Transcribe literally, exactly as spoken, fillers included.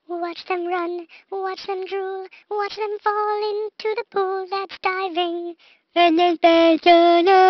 Watch them run, watch them drool, watch them fall into the pool that's diving. And then there's